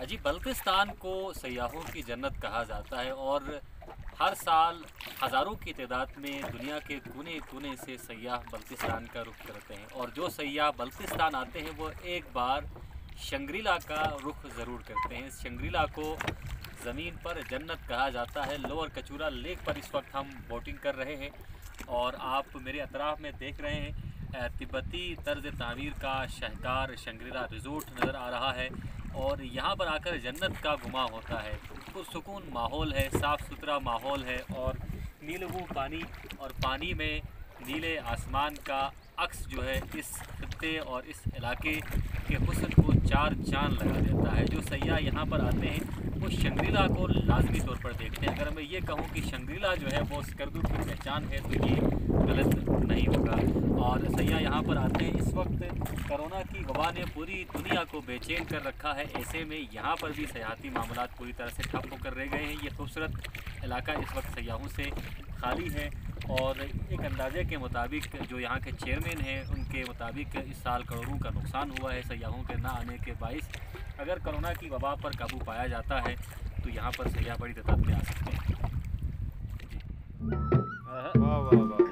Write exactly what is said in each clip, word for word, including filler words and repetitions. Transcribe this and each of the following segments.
जी, बल्तिस्तान को सयाहों की जन्नत कहा जाता है और हर साल हज़ारों की तादाद में दुनिया के कोने कोने से सयाह बल्तिस्तान का रुख करते हैं। और जो सयाह बल्तिस्तान आते हैं वो एक बार शंग्रीला का रुख ज़रूर करते हैं। शंग्रीला को ज़मीन पर जन्नत कहा जाता है। लोअर कचूरा लेक पर इस वक्त हम बोटिंग कर रहे हैं और आप मेरे अतराफ़ में देख रहे हैं तिब्बती तर्ज तामीर का शाहकार शंग्रीला रिज़ोर्ट नज़र आ रहा है। और यहाँ पर आकर जन्नत का गुमा होता है। पुरसुकून माहौल है, साफ़ सुथरा माहौल है और नीलबू पानी और पानी में नीले आसमान का अक्स जो है इस खित्ते और इस इलाके के हुस्न को चार चांद लगा देता है। जो सयाह यहाँ पर आते हैं वो शंग्रीला को लाजमी तौर पर देखते हैं। अगर मैं ये कहूँ कि शंग्रीला जो है वो स्कर्दू की पहचान है तो ये गलत नहीं होगा। और सयाह यहाँ पर आते हैं। इस वक्त कोरोना की वबा ने पूरी दुनिया को बेचैन कर रखा है। ऐसे में यहाँ पर भी सयाहती मामलात पूरी तरह से ठप होकर रह गए हैं। ये खूबसूरत इलाका इस वक्त सयाहों से खाली है और एक अंदाजे के मुताबिक जो यहाँ के चेयरमैन हैं उनके मुताबिक इस साल करोड़ों का नुकसान हुआ है सयाहों के ना आने के बाइस। अगर कोरोना की वबा पर काबू पाया जाता है तो यहाँ पर सयाह बड़ी तादाद में आ सकते हैं। वाह वाह वाह।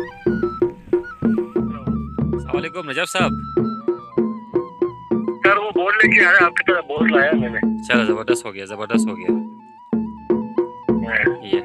वालेकुम नजफ साहब। यार वो वो बोर्ड लेके आया, आपकी तरह बोर्ड लाया मैंने। चलो जबरदस्त हो गया, जबरदस्त हो गया ये।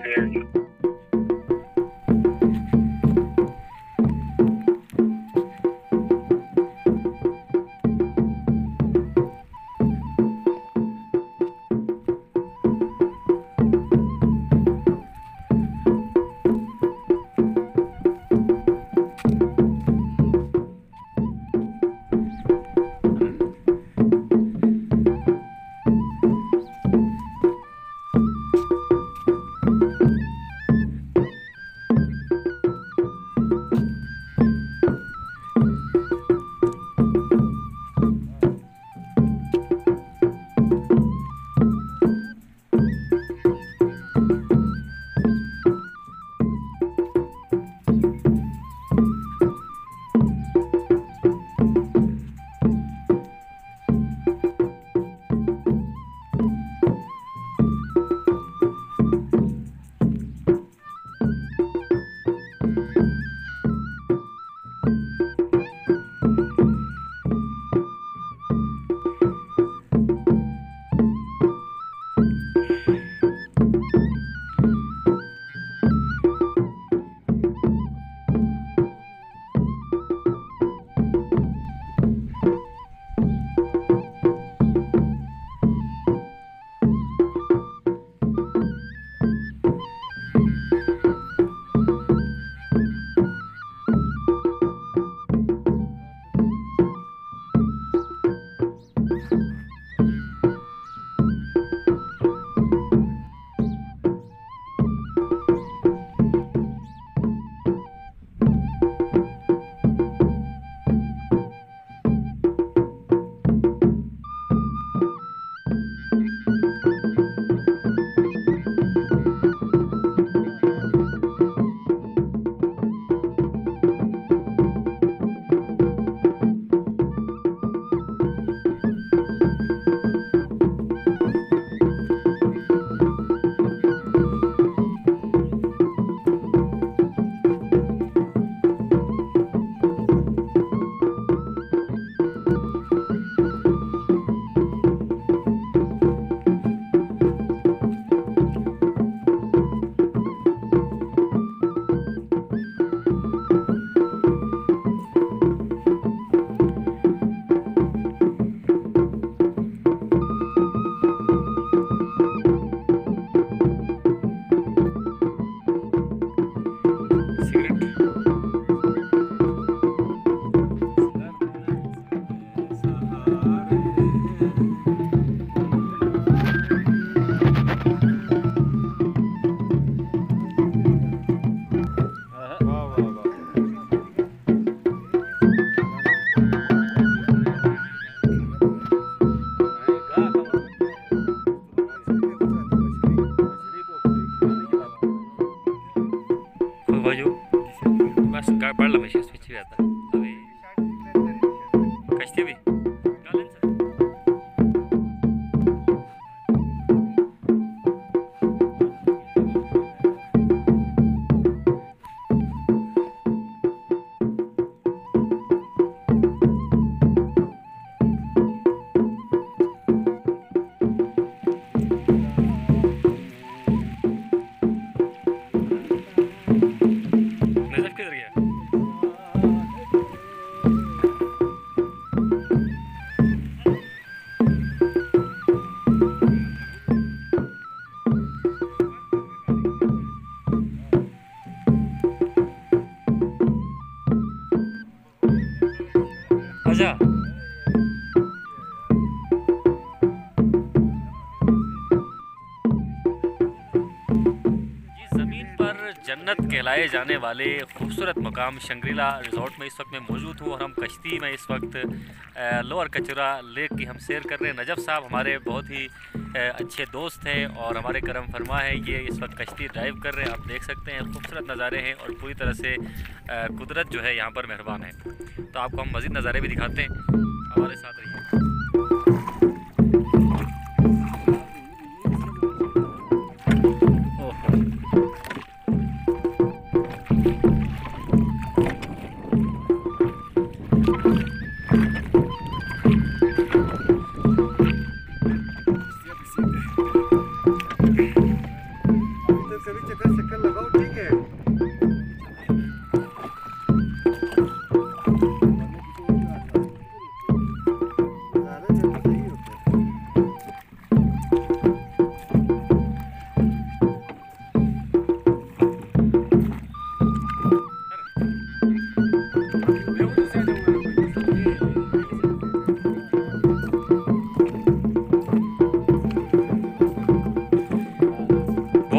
जन्नत कहलाए जाने वाले खूबसूरत मकाम शंग्रीला रिज़ॉर्ट में इस वक्त मैं मौजूद हूँ और हम कश्ती में इस वक्त लोअर कचरा लेक की हम सैर कर रहे हैं। नजफ़ साहब हमारे बहुत ही अच्छे दोस्त हैं और हमारे करम फरमा हैं, ये इस वक्त कश्ती ड्राइव कर रहे हैं। आप देख सकते हैं खूबसूरत नज़ारे हैं और पूरी तरह से कुदरत जो है यहाँ पर मेहरबान है। तो आपको हम मज़ीद नज़ारे भी दिखाते हैं, हमारे साथ रहिए।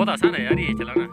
बहुत आसान है यार ये चलाना।